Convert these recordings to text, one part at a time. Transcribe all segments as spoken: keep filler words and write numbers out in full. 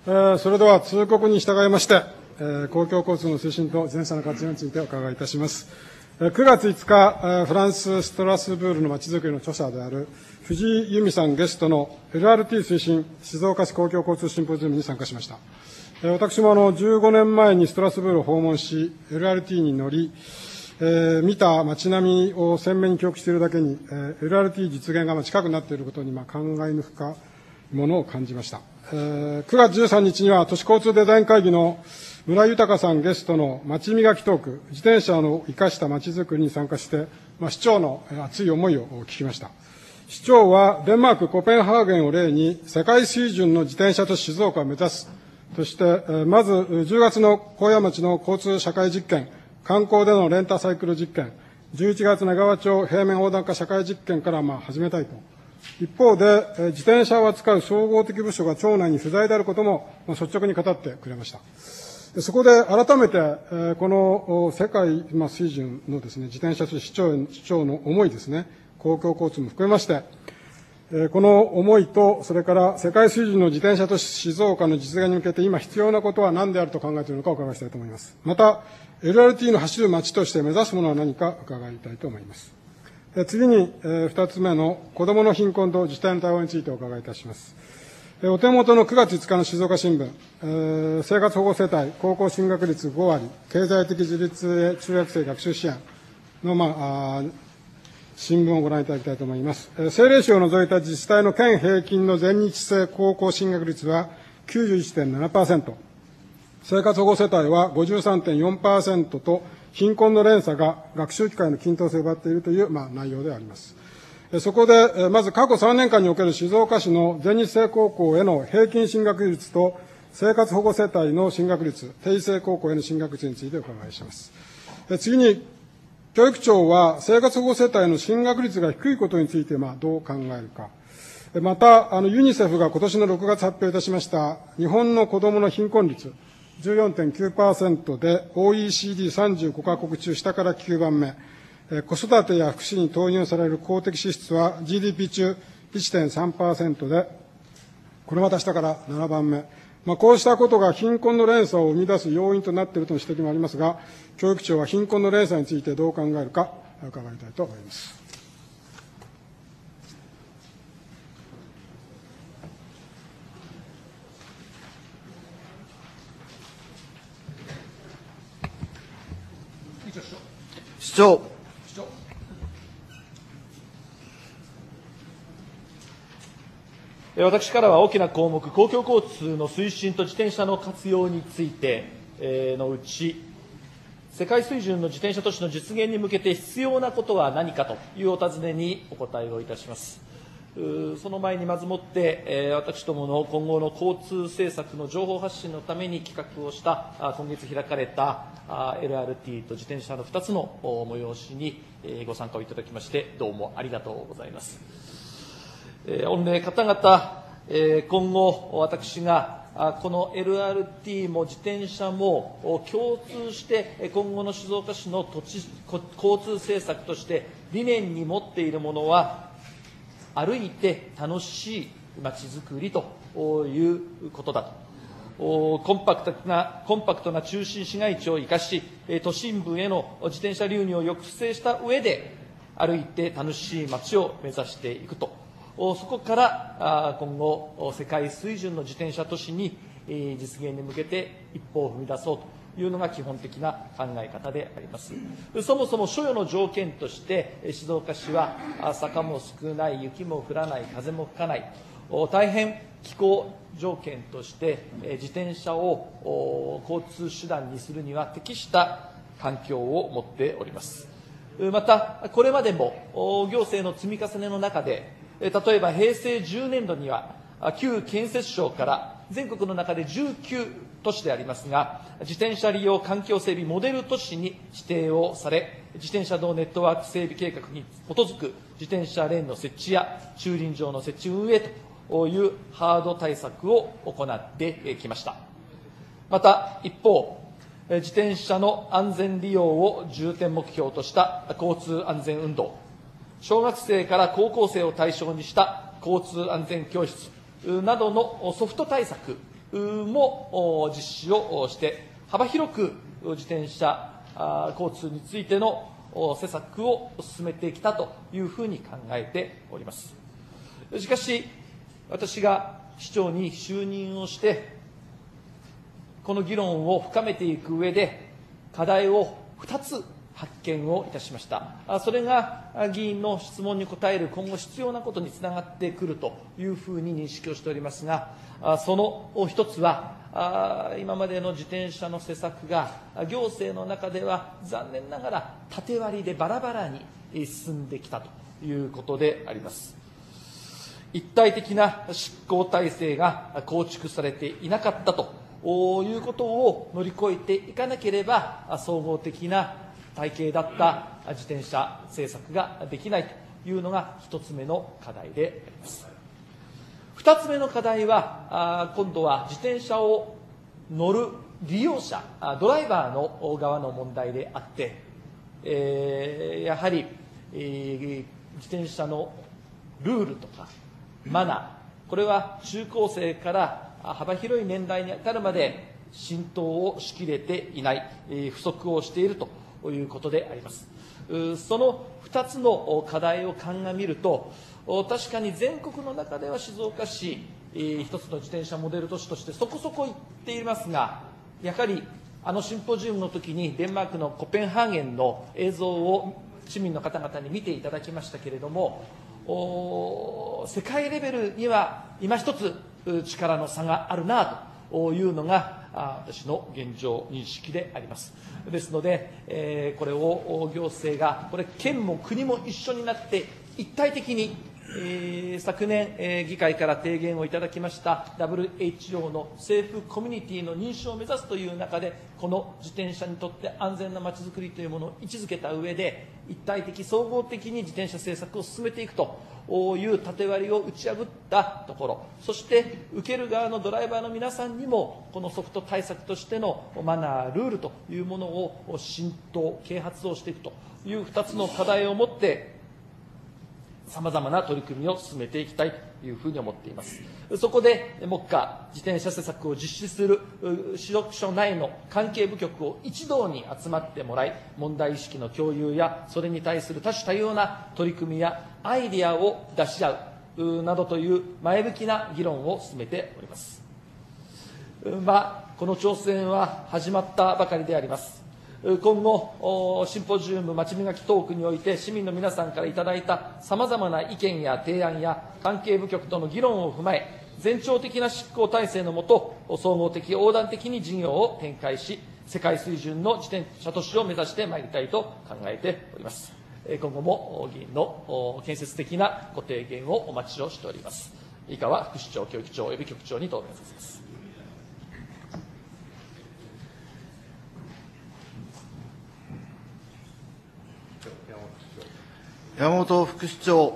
えー、それでは通告に従いまして、えー、公共交通の推進と自転車の活用についてお伺いいたします。えー、くがついつか、えー、フランス・ストラスブールのまちづくりの著者である藤井由美さんゲストの エルアールティー 推進静岡市公共交通シンポジウムに参加しました。えー、私もあのじゅうごねんまえにストラスブールを訪問し、エルアールティー に乗り、えー、見た街並みを鮮明に記憶しているだけに、えー、エルアールティー 実現が近くなっていることに、まあ、感慨深いものを感じました。えー、くがつじゅうさんにちには都市交通デザイン会議の村豊さんゲストの街磨きトーク、自転車の生かした街づくりに参加して、まあ、市長の熱い思いを聞きました。市長はデンマーク・コペンハーゲンを例に世界水準の自転車都市静岡を目指すとして、まずじゅうがつの高野町の交通社会実験、観光でのレンタサイクル実験、じゅういちがつ長川町平面横断化社会実験からまあ始めたいと。一方で、自転車を扱う総合的部署が町内に不在であることも率直に語ってくれました。そこで改めて、この世界水準のですね、自転車市長、市長の思いですね、公共交通も含めまして、この思いと、それから世界水準の自転車都市静岡の実現に向けて今必要なことは何であると考えているのかお伺いしたいと思います。また、エルアールティー の走る街として目指すものは何か伺いたいと思います。次に、二つ目の子どもの貧困と自治体の対応についてお伺いいたします。お手元のくがついつかの静岡新聞、生活保護世帯、高校進学率ごわり、経済的自立へ中学生学習支援の、まあ、新聞をご覧いただきたいと思います。政令市を除いた自治体の県平均の全日制高校進学率は きゅうじゅういってんななパーセント、生活保護世帯は ごじゅうさんてんよんパーセント と、貧困の連鎖が学習機会の均等性を奪っているという、まあ、内容であります。そこで、まず過去さんねんかんにおける静岡市の全日制高校への平均進学率と、生活保護世帯の進学率、定時制高校への進学率についてお伺いします。次に、教育庁は生活保護世帯の進学率が低いことについて、まあ、どう考えるか。また、あの、ユニセフが今年のろくがつ発表いたしました、日本の子どもの貧困率、じゅうよんてんきゅうパーセント で オーイーシーディーさんじゅうご カ国中下からきゅうばんめ、子育てや福祉に投入される公的支出は ジーディーピー 中 いってんさんパーセント で、これまた下からななばんめ、まあ、こうしたことが貧困の連鎖を生み出す要因となっているとの指摘もありますが、教育庁は貧困の連鎖についてどう考えるか伺いたいと思います。 市長。 私からは大きな項目、公共交通の推進と自転車の活用についてのうち、世界水準の自転車都市の実現に向けて必要なことは何かというお尋ねにお答えをいたします。その前にまずもって、私どもの今後の交通政策の情報発信のために企画をした今月開かれた エルアールティー と自転車のふたつの催しにご参加をいただきましてどうもありがとうございます。御礼方々、今後私がこの エルアールティー も自転車も共通して今後の静岡市の土地交通政策として理念に持っているものは歩いて楽しいまちづくりということだと。コンパクトな、コンパクトな中心市街地を生かし、都心部への自転車流入を抑制した上で、歩いて楽しい街を目指していくと。そこから今後、世界水準の自転車都市に実現に向けて一歩を踏み出そうというのが基本的な考え方であります。そもそも所与の条件として静岡市は坂も少ない、雪も降らない、風も吹かない、大変気候条件として自転車を交通手段にするには適した環境を持っております。またこれまでも行政の積み重ねの中で、例えば平成じゅうねんどには旧建設省から全国の中でじゅうきゅう都市でありますが、自転車利用環境整備モデル都市に指定をされ、自転車道ネットワーク整備計画に基づく自転車レーンの設置や駐輪場の設置運営というハード対策を行ってきました。また一方、自転車の安全利用を重点目標とした交通安全運動、小学生から高校生を対象にした交通安全教室などのソフト対策も実施をして、幅広く自転車交通についての施策を進めてきたというふうに考えております。しかし、私が市長に就任をして、この議論を深めていく上で、課題をふたつ発見をいたしました。それが議員の質問に答える今後必要なことにつながってくるというふうに認識をしておりますが、その一つは、今までの自転車の施策が行政の中では残念ながら縦割りでバラバラに進んできたということであります。一体的な執行体制が構築されていなかったということを乗り越えていかなければ、総合的な体系だった自転車政策ができないというのが一つ目の課題であります。二つ目の課題は、今度は自転車を乗る利用者、ドライバーの側の問題であって、えー、やはり、えー、自転車のルールとかマナー、これは中高生から幅広い年代に至るまで浸透をしきれていない、えー、不足をしているということであります。そのふたつの課題を鑑みると、確かに全国の中では静岡市、一つの自転車モデル都市としてそこそこ行っていますが、やはりあのシンポジウムの時にデンマークのコペンハーゲンの映像を市民の方々に見ていただきましたけれども、世界レベルには今一つ力の差があるなというのが私の現状認識であります。ですので、えー、これを行政が、これ県も国も一緒になって一体的に、えー、昨年、えー、議会から提言をいただきました ダブリューエイチオー のセーフコミュニティの認証を目指すという中で、この自転車にとって安全なまちづくりというものを位置づけた上で、一体的総合的に自転車政策を進めていくという縦割りを打ち破ったところ、そして受ける側のドライバーの皆さんにもこのソフト対策としてのマナールールというものを浸透啓発をしていくというふたつの課題を持ってさまざまな取り組みを進めていきたいというふうに思っています。そこで目下自転車施策を実施する市役所内の関係部局を一堂に集まってもらい、問題意識の共有やそれに対する多種多様な取り組みやアイディアを出し合うなどという前向きな議論を進めております。まあ、この挑戦は始まったばかりであります。今後、シンポジウムまち磨きトークにおいて市民の皆さんからいただいたさまざまな意見や提案や関係部局との議論を踏まえ、全庁的な執行体制のもと、総合的横断的に事業を展開し、世界水準の自転車都市を目指してまいりたいと考えております。今後も議員の建設的なご提言をお待ちをしております。以下は副市長、教育長及び局長に答弁させます。 山本副市長。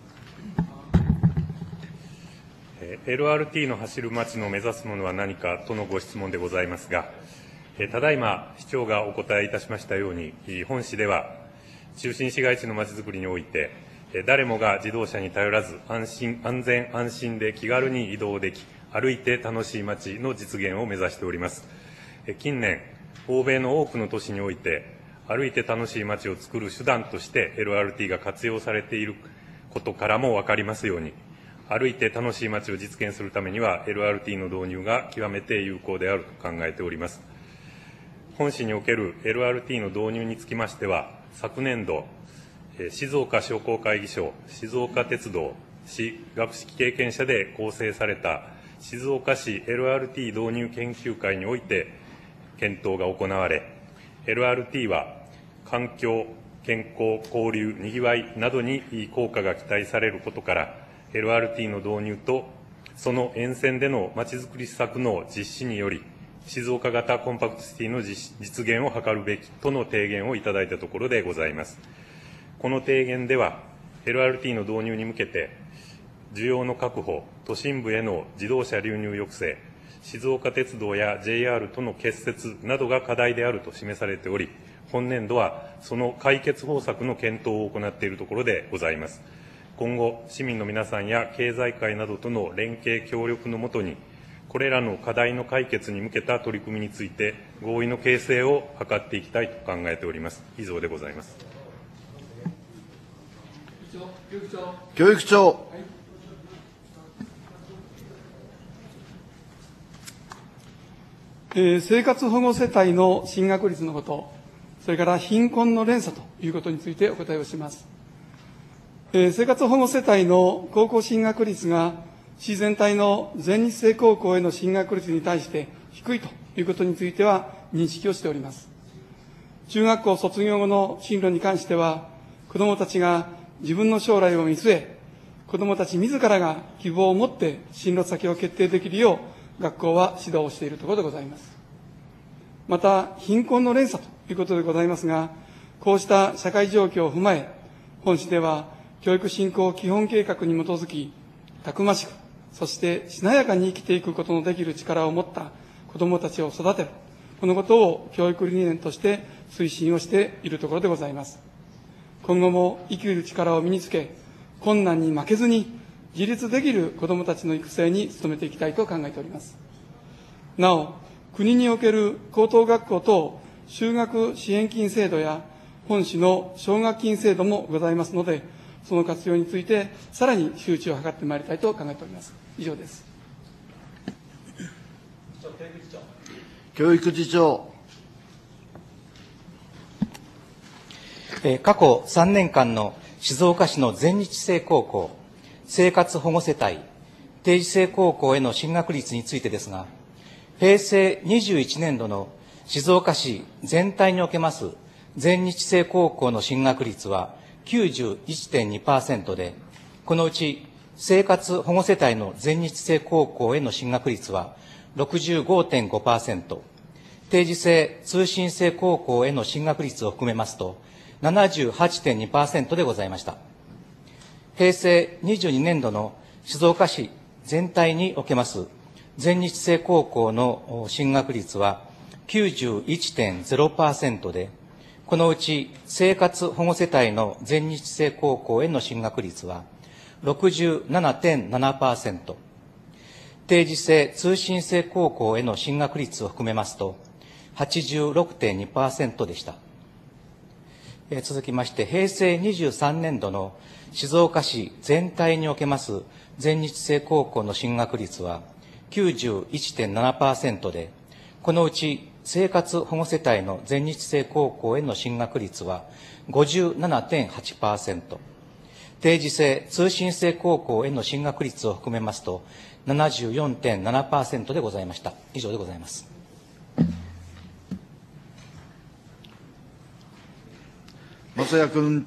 エルアールティー の走る街の目指すものは何かとのご質問でございますが、ただいま市長がお答えいたしましたように、本市では中心市街地の街づくりにおいて、誰もが自動車に頼らず安心、安全安心で気軽に移動でき、歩いて楽しい街の実現を目指しております。近年、欧米の多くの都市において、歩いて楽しい街を作る手段として エルアールティー が活用されていることからも分かりますように、歩いて楽しい街を実現するためには エルアールティー の導入が極めて有効であると考えております。本市における エルアールティー の導入につきましては、昨年度、静岡商工会議所、静岡鉄道、市学識経験者で構成された静岡市 エルアールティー 導入研究会において検討が行われ、エルアールティー は環境、健康、交流、にぎわいなどに効果が期待されることから、エルアールティー の導入と、その沿線でのまちづくり施策の実施により、静岡型コンパクトシティの実現を図るべきとの提言をいただいたところでございます。この提言では、エルアールティー の導入に向けて、需要の確保、都心部への自動車流入抑制、静岡鉄道や ジェイアール との結節などが課題であると示されており、本年度はその解決方策の検討を行っているところでございます。今後、市民の皆さんや経済界などとの連携協力のもとに、 これらの課題の解決に向けた取り組みについて、合意の形成を図っていきたいと考えております。以上でございます。 教育長。 えー、生活保護世帯の進学率のこと、それから貧困の連鎖ということについてお答えをします。えー、生活保護世帯の高校進学率が市全体の全日制高校への進学率に対して低いということについては認識をしております。中学校卒業後の進路に関しては、子どもたちが自分の将来を見据え、子どもたち自らが希望を持って進路先を決定できるよう、学校は指導をしているところでございます。また、貧困の連鎖ということでございますが、こうした社会状況を踏まえ、本市では教育振興基本計画に基づき、たくましく、そしてしなやかに生きていくことのできる力を持った子どもたちを育てる、このことを教育理念として推進をしているところでございます。今後も生きる力を身につけ、困難に負けずに自立できる子どもたちの育成に努めていきたいと考えております。なお、国における高等学校等就学支援金制度や本市の奨学金制度もございますので、その活用についてさらに周知を図ってまいりたいと考えております。以上です。 教育次長。 えー、過去さんねんかんの静岡市の全日制高校、生活保護世帯、定時制高校への進学率についてですが、平成にじゅういちねんどの静岡市全体におけます全日制高校の進学率は きゅうじゅういってんにパーセント で、このうち生活保護世帯の全日制高校への進学率は ろくじゅうごてんごパーセント、定時制通信制高校への進学率を含めますと ななじゅうはちてんにパーセント でございました。平成にじゅうにねんどの静岡市全体におけます全日制高校の進学率は きゅうじゅういってんゼロパーセント で、このうち生活保護世帯の全日制高校への進学率は ろくじゅうななてんななパーセント、定時制通信制高校への進学率を含めますと はちじゅうろくてんにパーセント でした。えー、続きまして、平成にじゅうさんねんどの静岡市全体におけます全日制高校の進学率は きゅうじゅういってんななパーセント で、このうち生活保護世帯の全日制高校への進学率は ごじゅうななてんはちパーセント、定時制通信制高校への進学率を含めますと ななじゅうよんてんななパーセント でございました。以上でございます。 正谷君。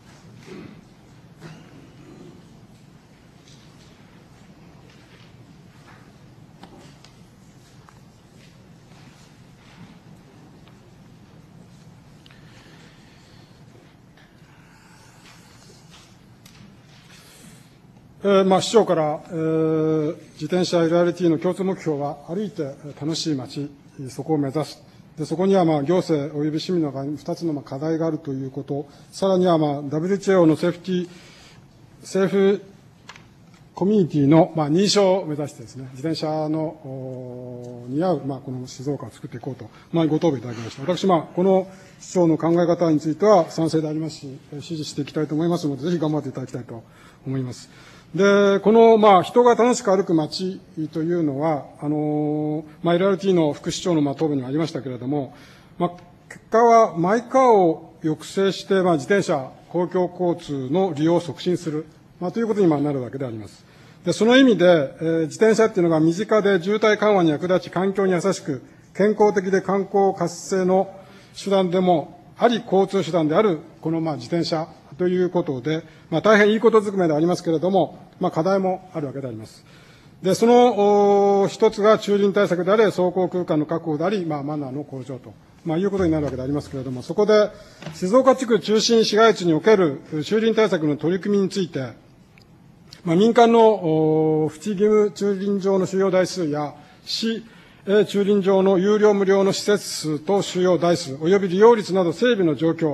えーまあ、市長から、えー、自転車 エルアールティー の共通目標は、歩いて楽しい街、そこを目指す。でそこには、まあ、行政および市民の側にふたつのまあ課題があるということ、さらには、まあ、ダブリューエイチオー のセーフティー、セーフコミュニティの、まあ、認証を目指してですね、自転車の似合う、まあ、この静岡を作っていこうと、まあ、ご答弁いただきました。私、まあ、この市長の考え方については賛成でありますし、支持していきたいと思いますので、ぜひ頑張っていただきたいと思います。で、この、まあ、人が楽しく歩く街というのは、あの、まあ、エルアールティー の副市長の、まあ、答弁にもありましたけれども、まあ、結果は、マイカーを抑制して、まあ、自転車、公共交通の利用を促進する、まあ、ということになるわけであります。で、その意味で、えー、自転車っていうのが身近で渋滞緩和に役立ち、環境に優しく、健康的で観光活性の手段でもあり、交通手段である、この、まあ、自転車ということで、まあ、大変いいことずくめでありますけれども、まあ、課題もあるわけであります。で、その一つが駐輪対策であれ、走行空間の確保であり、まあ、マナーの向上と、まあ、いうことになるわけでありますけれども、そこで、静岡地区中心市街地における駐輪対策の取り組みについて、まあ、民間の不義務駐輪場の収容台数や、市駐輪場の有料無料の施設数と収容台数、及び利用率など整備の状況、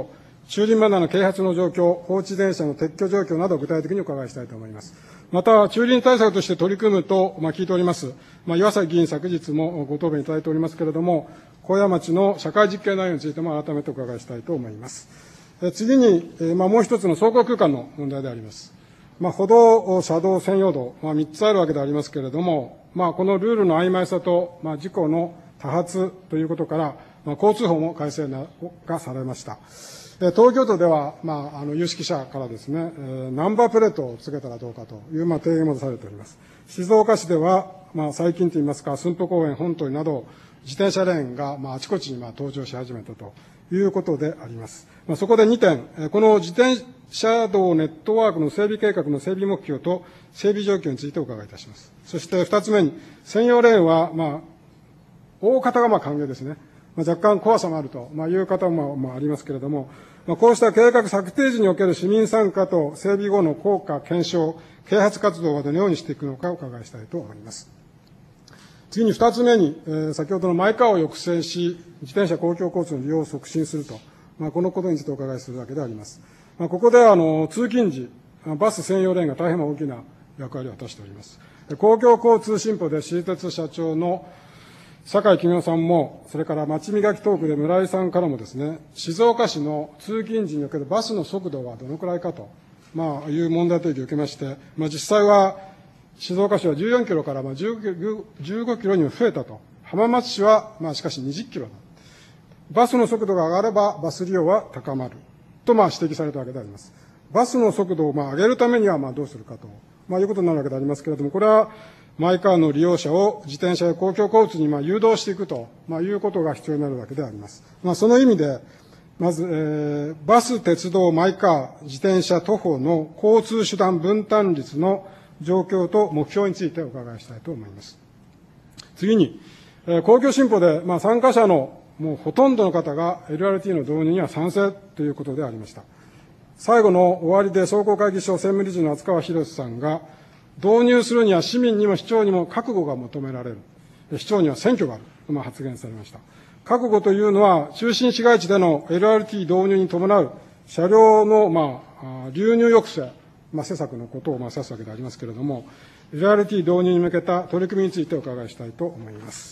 駐輪マナーの啓発の状況、放置電車の撤去状況などを具体的にお伺いしたいと思います。また、駐輪対策として取り組むと、まあ、聞いております。まあ、岩崎議員昨日もご答弁いただいておりますけれども、高野町の社会実験内容についても改めてお伺いしたいと思います。え次に、えまあ、もう一つの走行空間の問題であります。まあ、歩道、車道、専用道、まあ、みっつあるわけでありますけれども、まあ、このルールの曖昧さと、まあ、事故の多発ということから、まあ、交通法も改正がされました。東京都では、まあ、あの有識者からですね、えー、ナンバープレートをつけたらどうかという、まあ、提言も出されております。静岡市では、まあ、最近といいますか、駿府公園、本島など、自転車レーンが、まあ、あちこちに、まあ、登場し始めたということであります。まあ、そこでにてん、この自転車道ネットワークの整備計画の整備目標と整備状況についてお伺いいたします。そして二つ目に、専用レーンは、まあ、大方がまあ歓迎ですね。まあ、若干怖さもあると、まあ、いう方もまあありますけれども、まあ、こうした計画策定時における市民参加と整備後の効果検証、啓発活動はどのようにしていくのかお伺いしたいと思います。次に二つ目に、えー、先ほどのマイカーを抑制し、自転車公共交通の利用を促進すると、まあ、このことについてお伺いするわけであります。まあ、ここではあの通勤時、バス専用レーンが大変大きな役割を果たしております。公共交通新報で私鉄社長の酒井公夫さんも、それから町磨きトークで村井さんからもですね、静岡市の通勤時におけるバスの速度はどのくらいかと、まあ、いう問題提起を受けまして、まあ、実際は静岡市はじゅうよんキロからまあじゅうごキロにも増えたと。浜松市はまあしかしにじゅっキロだ。バスの速度が上がればバス利用は高まる。とまあ指摘されたわけであります。バスの速度をまあ上げるためにはまあどうするかと、まあ、いうことになるわけでありますけれども、これはマイカーの利用者を自転車や公共交通にまあ誘導していくと、まあ、いうことが必要になるわけであります。まあ、その意味で、まず、えー、バス、鉄道、マイカー、自転車、徒歩の交通手段分担率の状況と目標についてお伺いしたいと思います。次に、えー、公共新報で、まあ、参加者のもうほとんどの方が エルアールティー の導入には賛成ということでありました。最後の終わりで商工会議所専務理事の厚川博さんが、導入するには市民にも市長にも覚悟が求められる。市長には選挙がある。とまあ発言されました。覚悟というのは、中心市街地での エルアールティー 導入に伴う車両の、まあ、流入抑制、まあ、施策のことをまあ指すわけでありますけれども、エルアールティー 導入に向けた取り組みについてお伺いしたいと思います。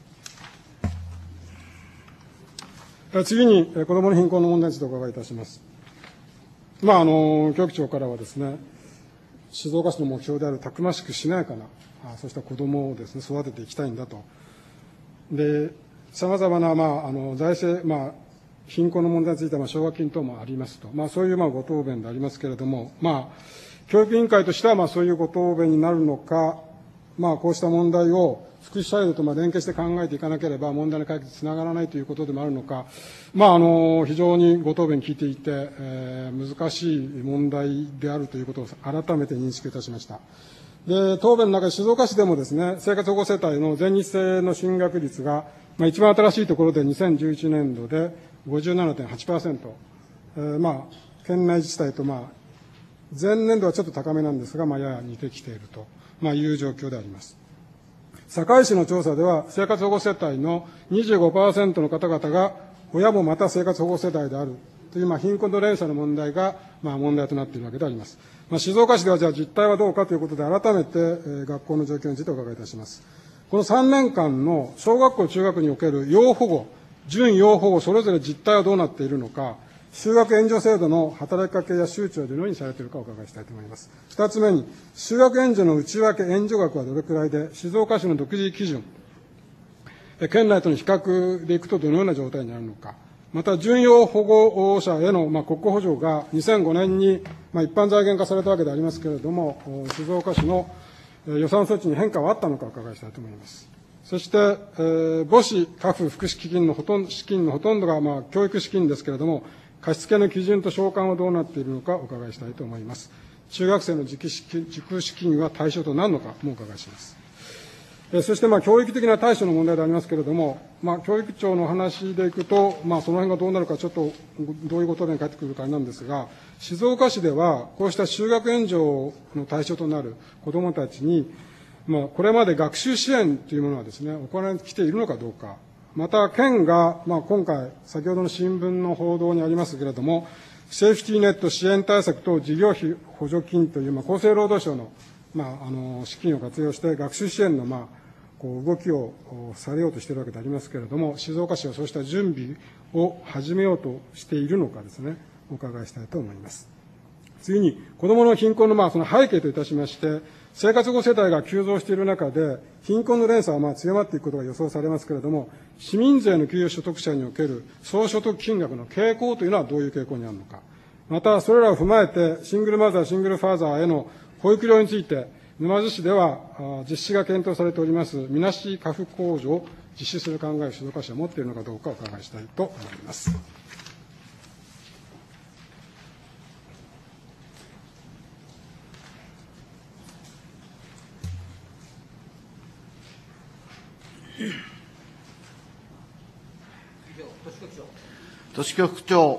次に、子どもの貧困の問題についてお伺いいたします。まあ、あの、教育長からはですね、静岡市の目標であるたくましくしなやかな、あそうした子どもをですね、育てていきたいんだと。で、さまざまな、まあ、あの、財政、まあ、貧困の問題については、奨学金等もありますと。まあ、そういう、まあ、ご答弁でありますけれども、まあ、教育委員会としては、まあ、そういうご答弁になるのか、まあ、こうした問題を福祉サイドとまあ連携して考えていかなければ問題の解決につながらないということでもあるのか、まあ、あの非常にご答弁聞いていて、えー、難しい問題であるということを改めて認識いたしました。で、答弁の中で静岡市でもですね、生活保護世帯の全日制の進学率が、まあ、一番新しいところでにせんじゅういちねんどで ごじゅうななてんはちパーセント、えー、まあ、県内自治体と、まあ、前年度はちょっと高めなんですが、まあ、やや似てきていると、まあ、いう状況であります。堺市の調査では、生活保護世帯の にじゅうごパーセント の方々が、親もまた生活保護世帯であるという、まあ、貧困と連鎖の問題が、まあ、問題となっているわけであります。まあ、静岡市では、じゃあ実態はどうかということで、改めて、えー、学校の状況についてお伺いいたします。このさんねんかんの小学校、中学における要保護、準要保護、それぞれ実態はどうなっているのか、就学援助制度の働きかけや周知はどのようにされているかお伺いしたいと思います。二つ目に、就学援助の内訳、援助額はどれくらいで、静岡市の独自基準、県内との比較でいくとどのような状態になるのか、また、準要保護者への、まあ、国庫補助がにせんごねんに、まあ、一般財源化されたわけでありますけれども、静岡市の予算措置に変化はあったのかお伺いしたいと思います。そして、えー、母子家父福祉基金のほとんど、資金のほとんどが、まあ、教育資金ですけれども、貸付の基準と償還はどうなっているのかお伺いしたいと思います。中学生の自給資金は対象となるのかもお伺いします。えそして、まあ、教育的な対処の問題でありますけれども、まあ、教育長の話でいくと、まあ、その辺がどうなるか、ちょっとどういうことで返ってくるかなんですが、静岡市では、こうした就学援助の対象となる子どもたちに、まあ、これまで学習支援というものはですね、行われてきているのかどうか、 また、県が、まあ、今回、先ほどの新聞の報道にありますけれども、セーフティーネット支援対策と事業費補助金という、まあ、厚生労働省の、まあ、あの資金を活用して、学習支援の、まあ、こう動きをされようとしているわけでありますけれども、静岡市はそうした準備を始めようとしているのかですね、お伺いしたいと思います。次に、子どもの貧困の、まあ、その背景といたしまして、生活保護世帯が急増している中で、貧困の連鎖はまあ強まっていくことが予想されますけれども、市民税の給与所得者における総所得金額の傾向というのはどういう傾向にあるのか。また、それらを踏まえて、シングルマザー、シングルファーザーへの保育料について、沼津市では実施が検討されております、みなし家父控除を実施する考えを静岡市は持っているのかどうかお伺いしたいと思います。 都市局長。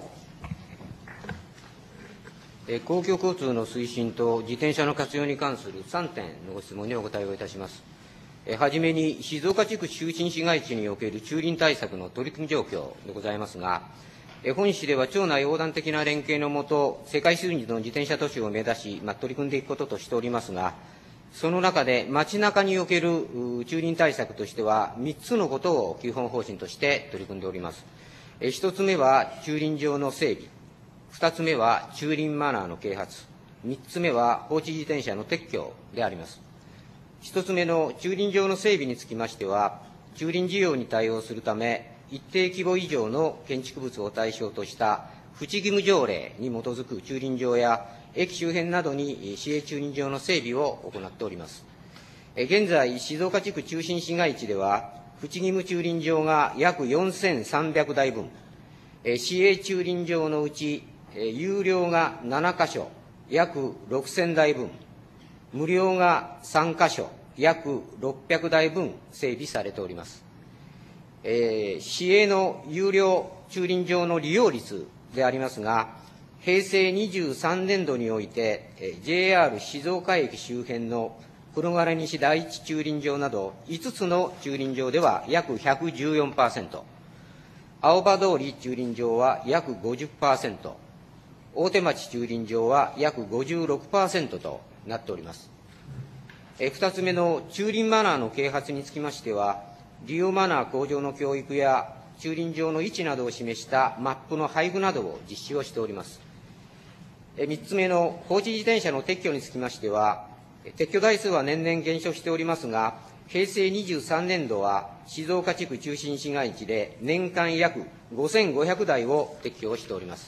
公共交通の推進と自転車の活用に関するさんてんのご質問にお答えをいたします。はじめに、静岡地区中心市街地における駐輪対策の取り組み状況でございますが、本市では町内横断的な連携のもと、世界水準の自転車都市を目指し、まあ、取り組んでいくこととしておりますが、その中で街中における駐輪対策としては、みっつのことを基本方針として取り組んでおります。ひとつめは駐輪場の整備、二つ目は駐輪マナーの啓発、三つ目は放置自転車の撤去であります。一つ目の駐輪場の整備につきましては、駐輪需要に対応するため、一定規模以上の建築物を対象とした扶持義務条例に基づく駐輪場や、駅周辺などに市営駐輪場の整備を行っております。現在、静岡地区中心市街地では、扶持義務駐輪場が約よんせんさんびゃくだいぶん、市営駐輪場のうち、有料がななかしょ、約ろくせんだいぶん、無料がさんかしょ、約ろっぴゃくだいぶん整備されております。えー、市営の有料駐輪場の利用率でありますが、へいせいにじゅうさんねんどにおいて、ジェイエーアール 静岡駅周辺の黒原西第一駐輪場などいつつの駐輪場では約 ひゃくじゅうよんパーセント、青葉通り駐輪場は約 ごじゅっパーセント、大手町駐輪場は約 ごじゅうろくパーセント となっております。え二つ目の駐輪マナーの啓発につきましては、利用マナー向上の教育や駐輪場の位置などを示したマップの配布などを実施をしております。え三つ目の放置自転車の撤去につきましては、撤去台数は年々減少しておりますが、へいせいにじゅうさんねんどは静岡地区中心市街地で年間約ごせんごひゃくだいを撤去をしております。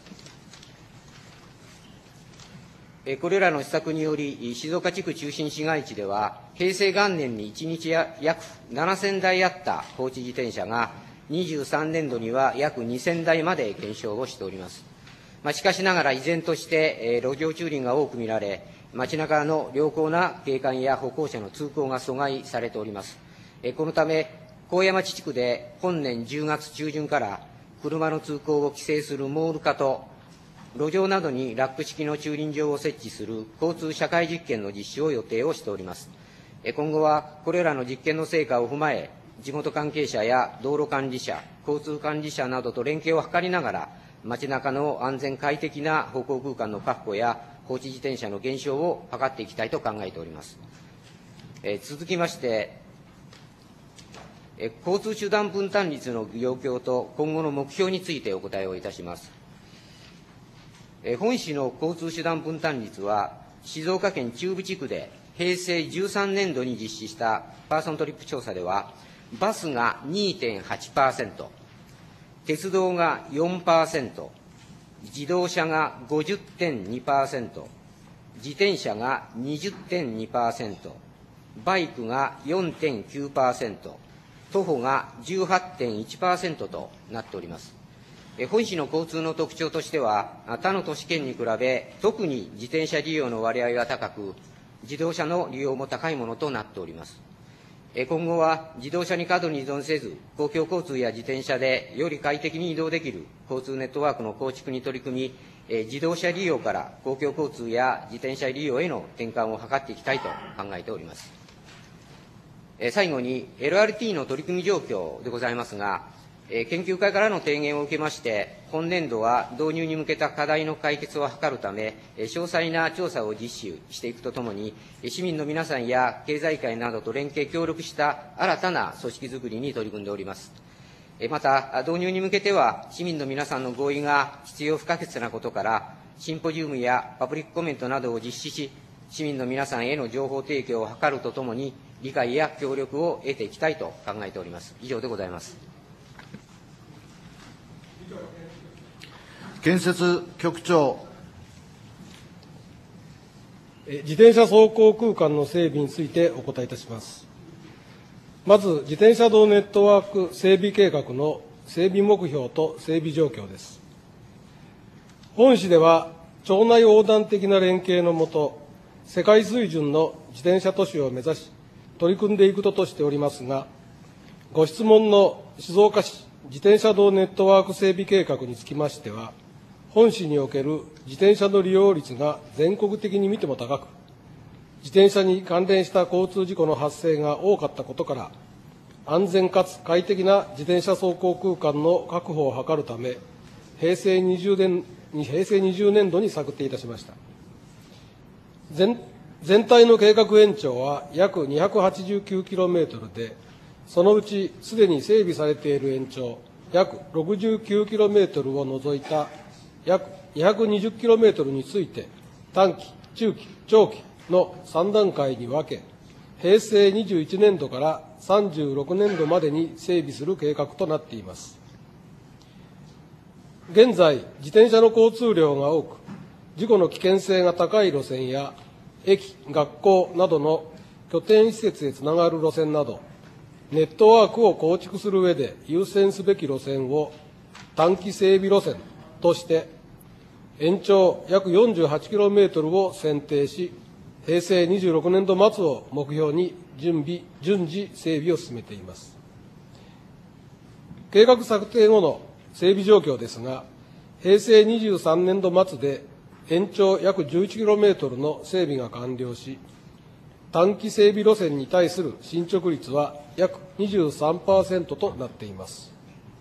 これらの施策により、静岡地区中心市街地では、平成元年にいちにち約ななせんだいあった放置自転車が、にじゅうさんねんどには約にせんだいまで減少をしております。まあ、しかしながら、依然として、えー、路上駐輪が多く見られ、街中の良好な景観や歩行者の通行が阻害されております。えー、このため、高山地区で本年じゅうがつちゅうじゅんから車の通行を規制するモール化と、路上などにラック式の駐輪場を設置する交通社会実験の実施を予定をしております。今後はこれらの実験の成果を踏まえ、地元関係者や道路管理者、交通管理者などと連携を図りながら、街中の安全快適な歩行空間の確保や放置自転車の減少を図っていきたいと考えております。え続きまして、え交通手段分担率の状況と今後の目標についてお答えをいたします。本市の交通手段分担率は、静岡県中部地区でへいせいじゅうさんねんどに実施したパーソントリップ調査では、バスが にてんはちパーセント、鉄道が よんパーセント、自動車が ごじゅってんにパーセント、自転車が にじゅってんにパーセント、バイクが よんてんきゅうパーセント、徒歩が じゅうはってんいちパーセント となっております。本市の交通の特徴としては、他の都市圏に比べ、特に自転車利用の割合が高く、自動車の利用も高いものとなっております。今後は自動車に過度に依存せず、公共交通や自転車でより快適に移動できる交通ネットワークの構築に取り組み、自動車利用から公共交通や自転車利用への転換を図っていきたいと考えております。 最後に エルアールティー の取り組み状況でございますが、研究会からの提言を受けまして、本年度は導入に向けた課題の解決を図るため、詳細な調査を実施していくとともに、市民の皆さんや経済界などと連携協力した新たな組織づくりに取り組んでおります。また、導入に向けては、市民の皆さんの合意が必要不可欠なことから、シンポジウムやパブリックコメントなどを実施し、市民の皆さんへの情報提供を図るとともに、理解や協力を得ていきたいと考えております。以上でございます。 建設局長。 自転車走行空間の整備についてお答えいたします。まず、自転車道ネットワーク整備計画の整備目標と整備状況です。本市では、町内横断的な連携のもと、世界水準の自転車都市を目指し、取り組んでいくととしておりますが、ご質問の静岡市自転車道ネットワーク整備計画につきましては、本市における自転車の利用率が全国的に見ても高く、自転車に関連した交通事故の発生が多かったことから、安全かつ快適な自転車走行空間の確保を図るため、平成にじゅうねん、平成にじゅうねん度に策定いたしました。全全体の計画延長は約 にひゃくはちじゅうきゅうキロメートル で、そのうちすでに整備されている延長約 ろくじゅうきゅうキロメートル を除いた約 にひゃくにじゅうキロメートル について、短期、中期、長期のさん段階に分け、平成にじゅういちねん度からさんじゅうろくねん度までに整備する計画となっています。現在、自転車の交通量が多く、事故の危険性が高い路線や、駅、学校などの拠点施設へつながる路線など、ネットワークを構築する上で優先すべき路線を短期整備路線として、延長約 よんじゅうはちキロメートル を選定し、平成にじゅうろくねん度末を目標に準備、順次整備を進めています。計画策定後の整備状況ですが、平成にじゅうさんねん度末で延長約 じゅういちキロメートル の整備が完了し、短期整備路線に対する進捗率は約 にじゅうさんパーセント となっています。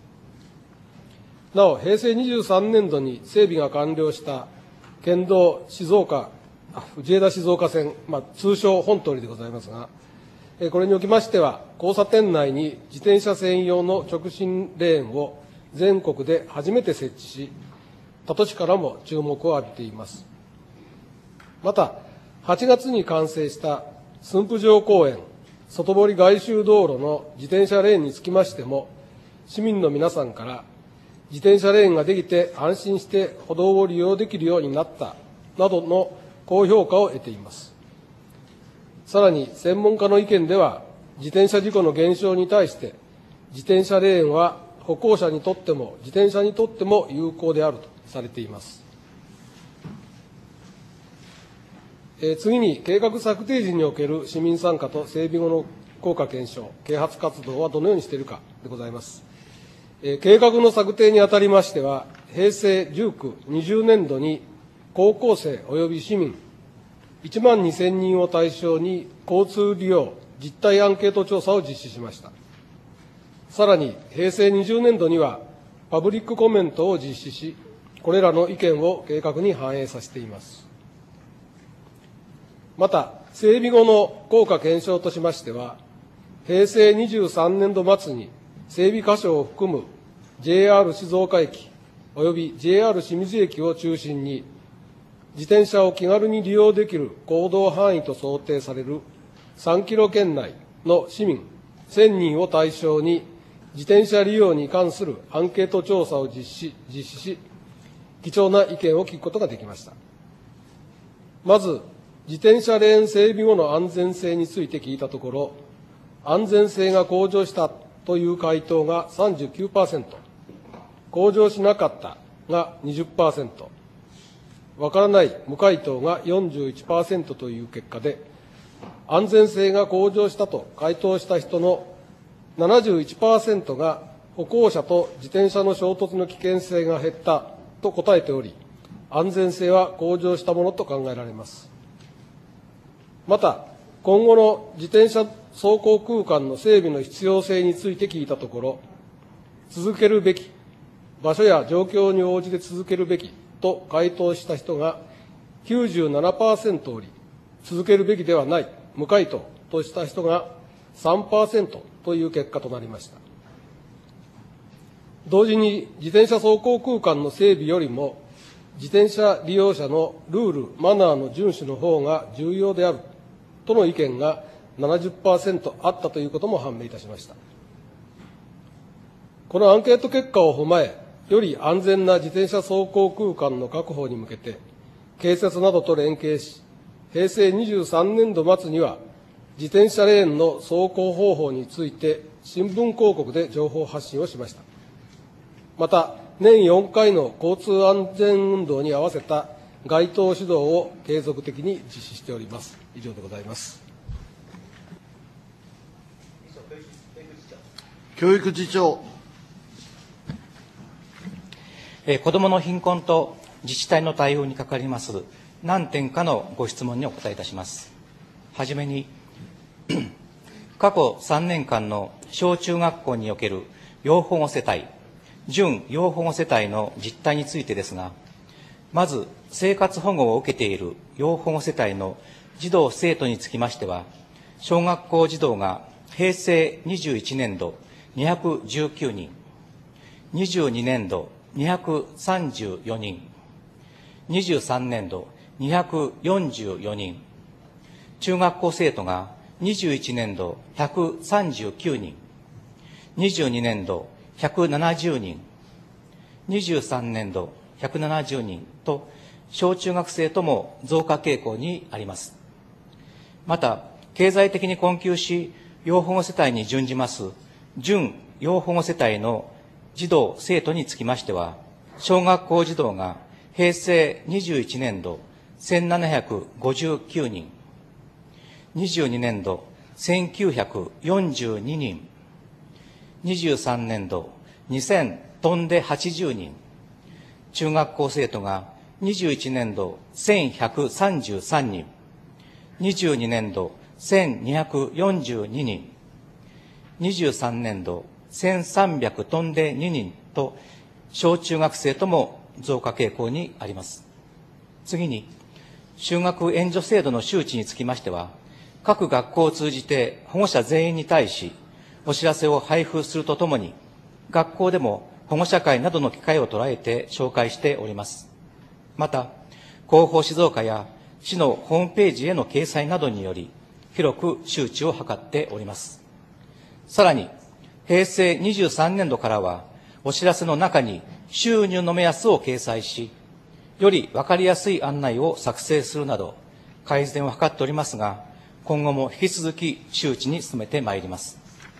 なお、平成にじゅうさんねん度に整備が完了した県道静岡、藤枝静岡線、まあ、通称本通りでございますが、これにおきましては、交差点内に自転車専用の直進レーンを全国で初めて設置し、他都市からも注目を浴びています。また、はちがつに完成した駿府城公園外堀外周道路の自転車レーンにつきましても、市民の皆さんから自転車レーンができて安心して歩道を利用できるようになったなどの高評価を得ています。さらに専門家の意見では、自転車事故の減少に対して自転車レーンは歩行者にとっても自転車にとっても有効であるとされています。えー、次に、計画策定時における市民参加と整備後の効果検証、啓発活動はどのようにしているかでございます。えー、計画の策定にあたりましては、平成じゅうきゅう、にじゅうねん度に高校生及び市民いちまんにせんにんを対象に交通利用実態アンケート調査を実施しました。さらに、平成にじゅうねん度にはパブリックコメントを実施し、これらの意見を計画に反映させています。また、整備後の効果検証としましては、平成にじゅうさんねん度末に整備箇所を含む ジェイアール 静岡駅および ジェイアール 清水駅を中心に、自転車を気軽に利用できる行動範囲と想定されるさんキロ圏内の市民せんにんを対象に、自転車利用に関するアンケート調査を実施実施し、貴重な意見を聞くことができました。まず、自転車レーン整備後の安全性について聞いたところ、安全性が向上したという回答が さんじゅうきゅうパーセント、向上しなかったが にじゅっパーセント、わからない無回答が よんじゅういちパーセント という結果で、安全性が向上したと回答した人の ななじゅういちパーセント が歩行者と自転車の衝突の危険性が減ったと答えており、安全性は向上したものと考えられます。また、 今後の自転車走行空間の整備の必要性について聞いたところ、続けるべき、場所や状況に応じて続けるべきと回答した人が きゅうじゅうななパーセント おり、続けるべきではない、無回答とした人が さんパーセント という結果となりました。同時に自転車走行空間の整備よりも、自転車利用者のルール・マナーの遵守の方が重要であるとの意見が ななじゅっパーセント あったということも判明いたしました。このアンケート結果を踏まえ、より安全な自転車走行空間の確保に向けて、警察などと連携し、へいせいにじゅうさんねんど末には、自転車レーンの走行方法について、新聞広告で情報発信をしました。また、年よんかいの交通安全運動に合わせた街頭指導を継続的に実施しております。以上でございます。 教育次長。 えー、子どもの貧困と自治体の対応にかかります何点かのご質問にお答えいたします。はじめに、過去さんねんかんの小中学校における要保護世帯、準要保護世帯の実態についてですが、まず生活保護を受けている要保護世帯の児童・生徒につきましては、小学校児童がへいせいにじゅういちねんどにひゃくじゅうきゅうにん、にじゅうにねんどにひゃくさんじゅうよにん、にじゅうさんねんどにひゃくよんじゅうよにん、中学校生徒がにじゅういちねんどひゃくさんじゅうきゅうにん、にじゅうにねんどひゃくななじゅうにん、にじゅうさんねんどひゃくななじゅうにんと、小中学生とも増加傾向にあります。また、経済的に困窮し、要保護世帯に準じます準要保護世帯の児童・生徒につきましては、小学校児童がへいせいにじゅういちねんどせんななひゃくごじゅうきゅうにん、にじゅうにねんどせんきゅうひゃくよんじゅうににん、にじゅうさんねんどにせんとんではちじゅうにん、中学校生徒がにじゅういちねんどせんひゃくさんじゅうさんにん、にじゅうにねんどせんにひゃくよんじゅうににん、にじゅうさんねんどせんさんびゃくとんでににんと、小中学生とも増加傾向にあります。次に、就学援助制度の周知につきましては、各学校を通じて保護者全員に対し、お知らせを配布するとともに、学校でも保護者会などの機会を捉えて紹介しております。また、広報静岡や市のホームページへの掲載などにより、広く周知を図っております。さらに、へいせいにじゅうさんねんどからは、お知らせの中に収入の目安を掲載し、より分かりやすい案内を作成するなど、改善を図っておりますが、今後も引き続き周知に努めてまいります。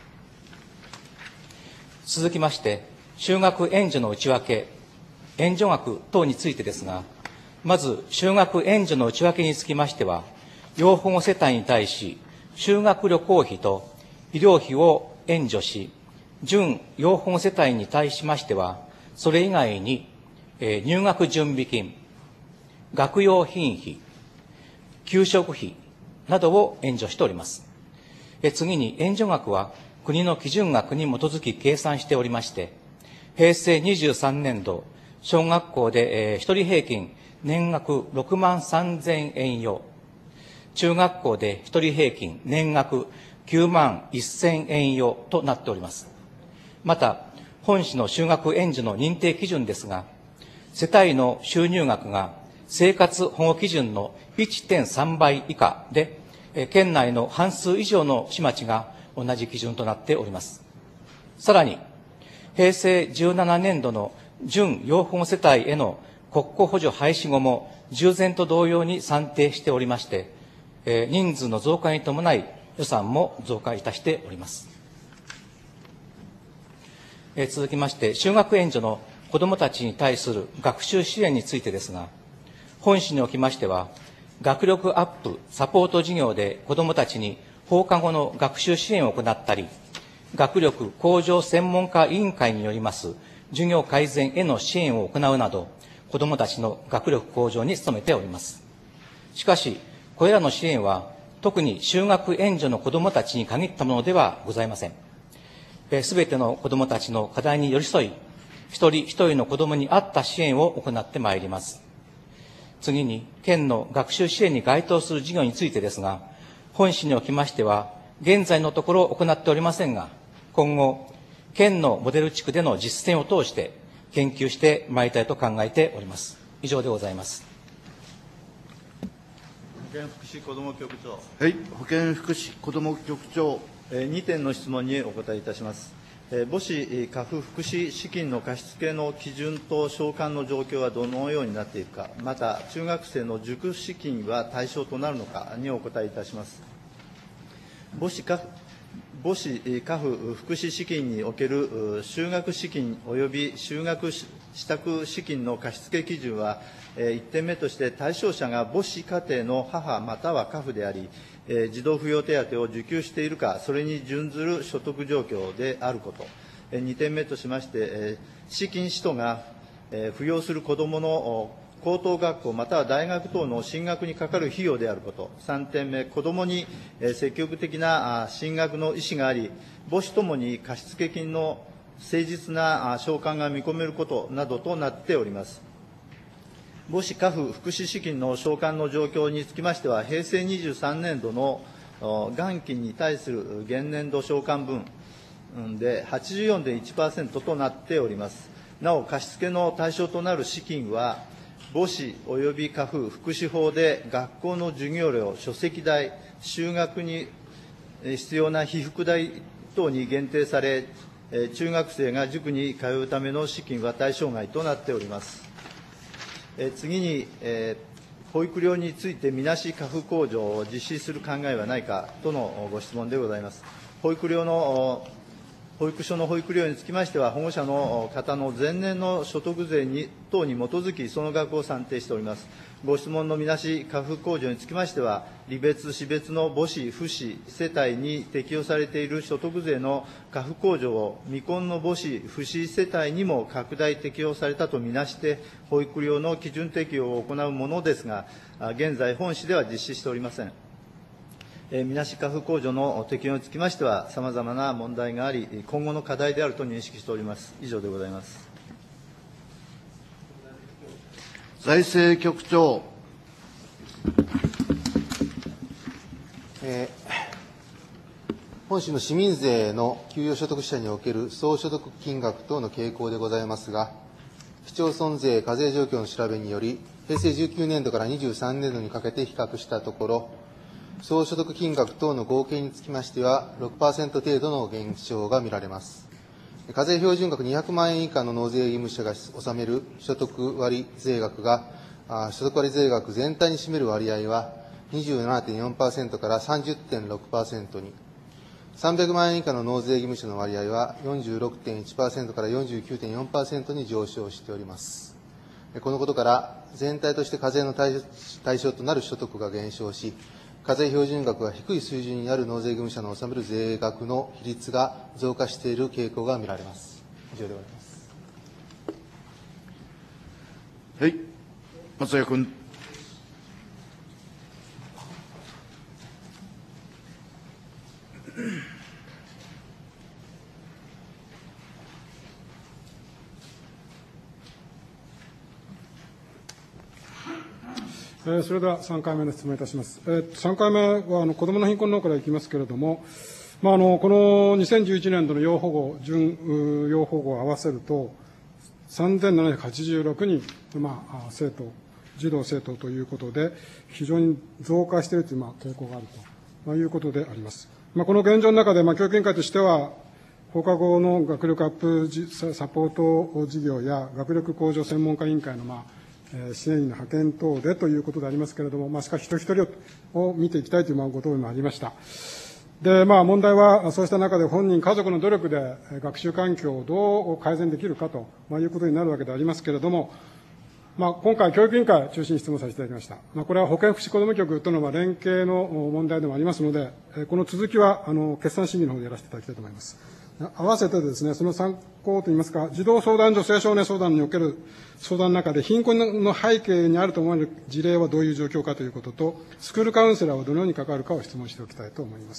続きまして、就学援助の内訳、援助額等についてですが、まず、就学援助の内訳につきましては、要保護世帯に対し、修学旅行費と医療費を援助し、準要保護世帯に対しましては、それ以外に、えー、入学準備金、学用品費、給食費などを援助しております。え次に、援助額は国の基準額に基づき計算しておりまして、へいせいにじゅうさんねんど、小学校で、えー、一人平均年額ろくまんさんぜんえん余、中学校で一人平均年額きゅうまんせんえん余となっております。また、本市の就学援助の認定基準ですが、世帯の収入額が生活保護基準の いってんさんばい以下で、県内の半数以上の市町が同じ基準となっております。さらに、へいせいじゅうななねんどの準要保護世帯への国庫補助廃止後も従前と同様に算定しておりまして、人数の増加に伴い予算も増加いたしております。続きまして、就学援助の子どもたちに対する学習支援についてですが、本市におきましては、学力アップサポート事業で子どもたちに放課後の学習支援を行ったり、学力向上専門家委員会によります授業改善への支援を行うなど、子どもたちの学力向上に努めております。しかし、これらの支援は特に就学援助の子どもたちに限ったものではございません。すべての子どもたちの課題に寄り添い、一人一人の子どもに合った支援を行ってまいります。次に、県の学習支援に該当する事業についてですが、本市におきましては、現在のところ行っておりませんが、今後、県のモデル地区での実践を通して研究してまいりたいと考えております。以上でございます。 保健福祉子ども局長。 はい、保健福祉子ども局長。 にてんの質問にお答えいたします。母子家父福祉資金の貸付の基準と償還の状況はどのようになっているか、また中学生の塾資金は対象となるのかにお答えいたします。母子家母子家父福祉資金における就学資金及び就学支度資金の貸付基準は、いってんめとして対象者が母子家庭の母または家父であり、児童扶養手当を受給しているか、それに準ずる所得状況であること、にてんめとしまして、資金使途が扶養する子どもの高等学校または大学等の進学にかかる費用であること、さんてんめ、子どもに積極的な進学の意思があり、母子ともに貸付金の誠実な償還が見込めることなどとなっております。母子家父福祉資金の償還の状況につきましては、平成にじゅうさんねんどの元金に対する現年度償還分で はちじゅうよんてんいちパーセント となっております。なお、貸付の対象となる資金は、母子及び家父福祉法で学校の授業料、書籍代、就学に必要な被服代等に限定され、中学生が塾に通うための資金は対象外となっております。次に、保育料についてみなし家父控除を実施する考えはないかとのご質問でございます。保育料の保育所の保育料につきましては、保護者の方の前年の所得税に等に基づき、その額を算定しております。ご質問のみなし家父控除につきましては、離別、死別の母子、父子世帯に適用されている所得税の家父控除を未婚の母子、父子世帯にも拡大適用されたとみなして、保育料の基準適用を行うものですが、現在、本市では実施しておりません。みなし家父控除の適用につきましては、さまざまな問題があり、今後の課題であると認識しております。以上でございます。 財政局長。 えー、本市の市民税の給与所得者における総所得金額等の傾向でございますが、市町村税課税状況の調べにより、平成じゅうきゅうねんどからにじゅうさんねんどにかけて比較したところ、総所得金額等の合計につきましては、ろくパーセント 程度の減少が見られます。課税標準額にひゃくまんえん以下の納税義務者が納める所得割税額が、所得割税額全体に占める割合は にじゅうななてんよんパーセント から さんじゅってんろくパーセント に、さんびゃくまんえん以下の納税義務者の割合は よんじゅうろくてんいちパーセント から よんじゅうきゅうてんよんパーセント に上昇しております。このことから、全体として課税の対象となる所得が減少し、課税標準額が低い水準にある納税義務者の納める税額の比率が増加している傾向が見られます。以上でございます。 はい、松谷君。 それではさんかいめの質問いたします。さんかいめはあの子どもの貧困のからいきますけれども、まあ、あのこのにせんじゅういちねんどの要保護、準要保護を合わせると、さんぜんななひゃくはちじゅうろくにん、まあ、生徒、児童・生徒ということで、非常に増加しているという、まあ、傾向があるということであります。まあ、この現状の中で、まあ、教育委員会としては、放課後の学力アップサポート事業や学力向上専門家委員会の、まあ、支援員の派遣等でということでありますけれども、まあ、しかし一人一人を見ていきたいというまあご答弁もありました。で、まあ、問題は、そうした中で本人、家族の努力で学習環境をどう改善できるかということになるわけでありますけれども、まあ、今回、教育委員会を中心に質問させていただきました。まあ、これは保健福祉子ども局との連携の問題でもありますので、この続きは、あの、決算審議の方でやらせていただきたいと思います。 合わせてですね、その参考といいますか、児童相談所青少年相談における相談の中で、貧困の背景にあると思われる事例はどういう状況かということと、スクールカウンセラーはどのように関わるかを質問しておきたいと思います。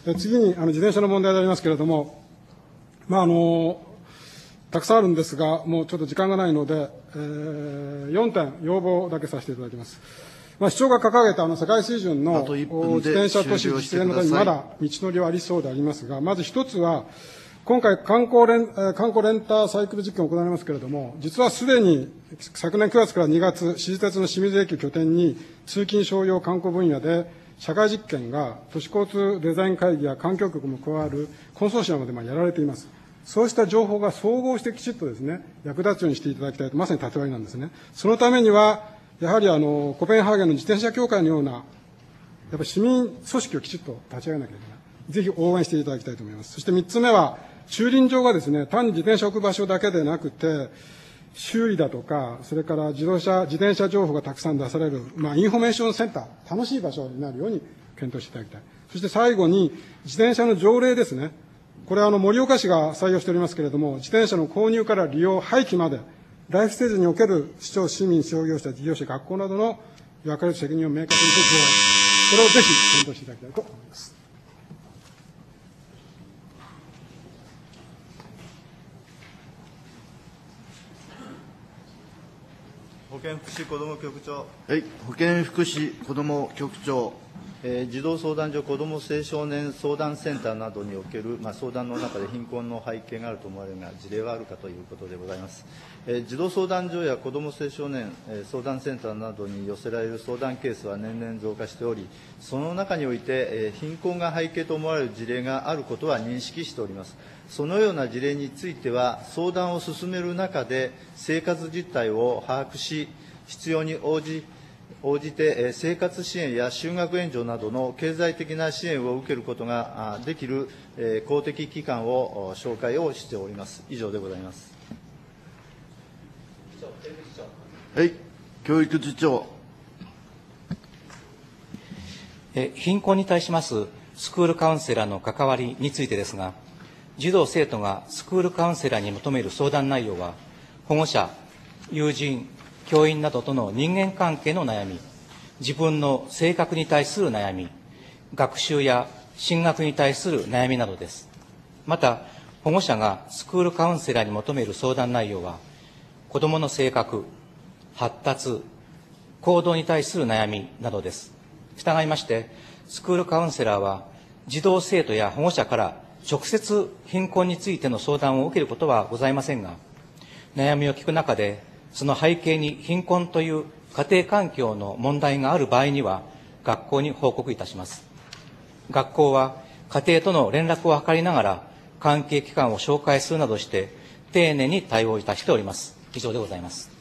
え次に、あの自転車の問題でありますけれども、まあ、あの、たくさんあるんですが、もうちょっと時間がないので、えー、よんてん要望だけさせていただきます。まあ、市長が掲げたあの世界水準の自転車都市実現のためにまだ道のりはありそうでありますが、まず一つは、今回観光レン、観光レンタサイクル実験を行われますけれども、実はすでに昨年くがつからにがつ、私鉄の清水駅を拠点に通勤商用観光分野で社会実験が都市交通デザイン会議や環境局も加わるコンソーシアムでまあやられています。そうした情報が総合してきちっとですね、役立つようにしていただきたいと、まさに縦割りなんですね。そのためには、やはりあの、コペンハーゲンの自転車協会のような、やっぱり市民組織をきちっと立ち上げなきゃいけない。ぜひ応援していただきたいと思います。そして三つ目は、駐輪場がですね、単に自転車置く場所だけでなくて、修理だとか、それから自動車、自転車情報がたくさん出される、まあ、インフォメーションセンター、楽しい場所になるように検討していただきたい。そして最後に、自転車の条例ですね。これはあの、盛岡市が採用しておりますけれども、自転車の購入から利用、廃棄まで、ライフステージにおける市町、市民、商業者、事業者、学校などの役割と責任を明確にする、これをぜひ検討していただきたいと思います。 保健福祉子ども局長。 はい、保健福祉子ども局長。 えー、児童相談所子ども青少年相談センターなどにおける、まあ、相談の中で貧困の背景があると思われるが、事例はあるかということでございます。えー、児童相談所や子ども青少年、えー、相談センターなどに寄せられる相談ケースは年々増加しており、その中において、えー、貧困が背景と思われる事例があることは認識しております。そのような事例については、相談を進める中で、生活実態を把握し、必要に応じ、応じて生活支援や就学援助などの経済的な支援を受けることができる公的機関を紹介をしております。以上でございます。 はい、教育次長。 え貧困に対しますスクールカウンセラーの関わりについてですが、児童・生徒がスクールカウンセラーに求める相談内容は、保護者、友人、教員などとの人間関係の悩み、自分の性格に対する悩み、学習や進学に対する悩みなどです。また、保護者がスクールカウンセラーに求める相談内容は、子どもの性格、発達、行動に対する悩みなどです。従いまして、スクールカウンセラーは、児童生徒や保護者から直接貧困についての相談を受けることはございませんが、悩みを聞く中で、その背景に貧困という家庭環境の問題がある場合には、学校に報告いたします。学校は家庭との連絡を図りながら、関係機関を紹介するなどして、丁寧に対応いたしております。以上でございます。